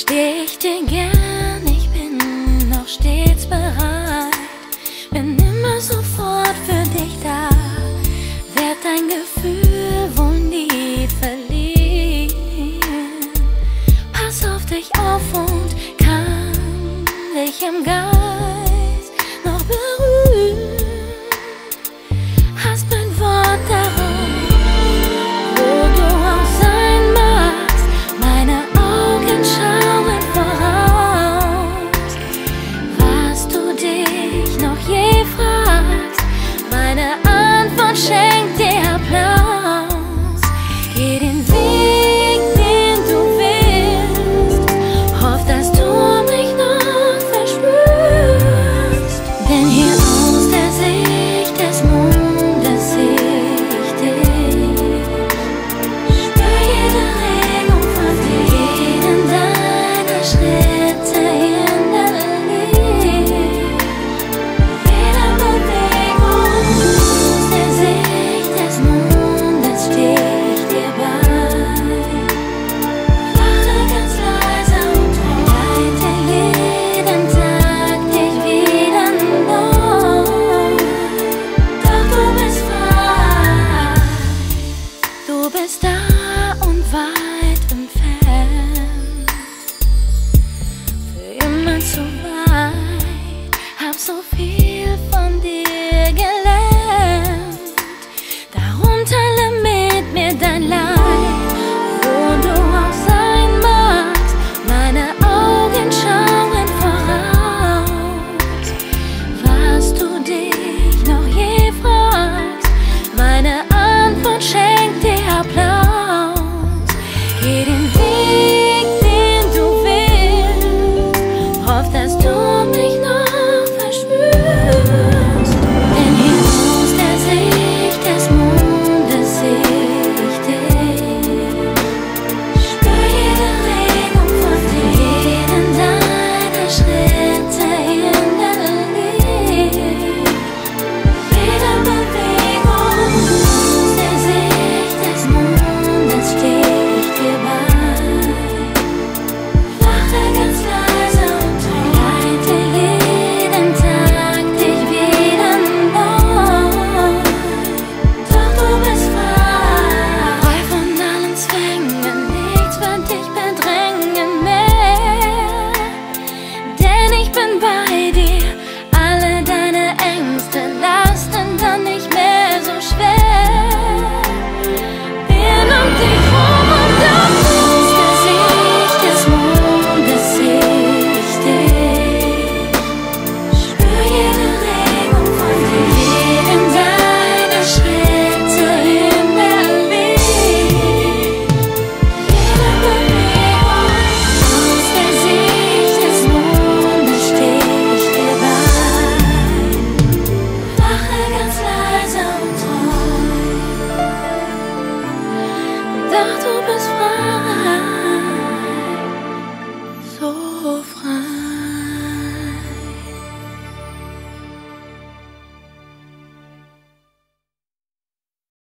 steh ich dir gern, ich bin noch stets bereit, bin immer sofort für dich da, werd dein Gefühl wohl nie verlieren. Pass auf dich auf und kann dich im Geist noch berühren. Hast mein Wort darauf, wo du auch sein magst, meine Augen schauen voraus. Was du dich noch je fragst, meine Antwort schenkt dir Applaus. Geh den Weg, den du willst, hoff, dass du mich noch verspürst. Denn hier aus der Sicht des Mondes seh ich dich, spür jede Regung von dir, jeden deiner Schritte in der Licht, jede Bewegung. Aus der Sicht des Mondes steh ich dir bei, wache ganz leise und leite jeden Tag dich wieder neu. Doch du bist frei, du bist da und weit entfernt, für immer zu weit, hab so viel von dir gelernt.